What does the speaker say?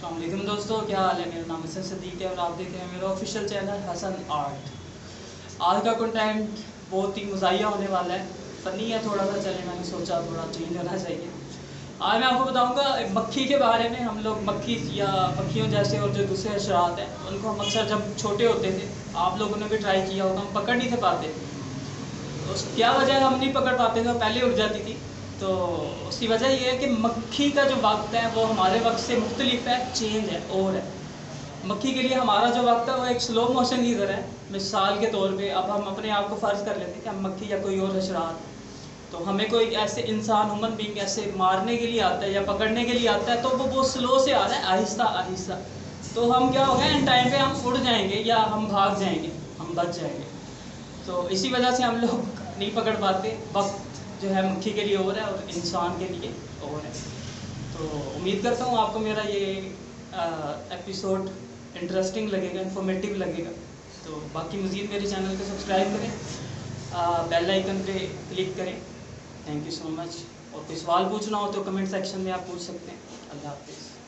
अस्सलाम वालेकुम दोस्तों, क्या हाल है। मेरा नाम हसन सदीक है और आप देख रहे हैं मेरा ऑफिशियल चैनल हसन आर्ट। आज का कंटेंट बहुत ही मज़ाहिया होने वाला है, फ़नी है थोड़ा सा। चले मैंने सोचा थोड़ा चेंज होना चाहिए। आज मैं आपको बताऊंगा एक मक्खी के बारे में। हम लोग मक्खी या पक्षियों जैसे और जो दूसरे हशरात हैं उनको हम अक्सर जब छोटे होते थे, आप लोगों ने भी ट्राई किया होगा, हम पकड़ नहीं थे पाते। उस क्या वजह हम नहीं पकड़ पाते थे, पहले उड़ जाती थी। तो उसकी वजह ये है कि मक्खी का जो वक्त है वो हमारे वक्त से मुख्तलिफ है, चेंज है और है। मक्खी के लिए हमारा जो वक्त है वो एक स्लो मोशन की तरह है। मिसाल के तौर पे अब हम अपने आप को फ़र्ज़ कर लेते हैं कि हम मक्खी या कोई और हशरात, तो हमें कोई ऐसे इंसान ह्यूमन बीइंग ऐसे मारने के लिए आता है या पकड़ने के लिए आता है, तो वो बहुत स्लो से आ रहा है, आहिस्ता आहिस्ता। तो हम क्या हो गए, इन टाइम पे हम उड़ जाएंगे या हम भाग जाएंगे, हम बच जाएंगे। तो इसी वजह से हम लोग नहीं पकड़ पाते। वक्त जो है मक्खी के लिए और है और इंसान के लिए और है। तो उम्मीद करता हूँ आपको मेरा ये एपिसोड इंटरेस्टिंग लगेगा, इन्फॉर्मेटिव लगेगा। तो बाकी मज़ीद मेरे चैनल को सब्सक्राइब करें, बेल आइकन पे क्लिक करें। Thank you so much. और कोई सवाल पूछना हो तो कमेंट सेक्शन में आप पूछ सकते हैं। अल्लाह हाफिज़।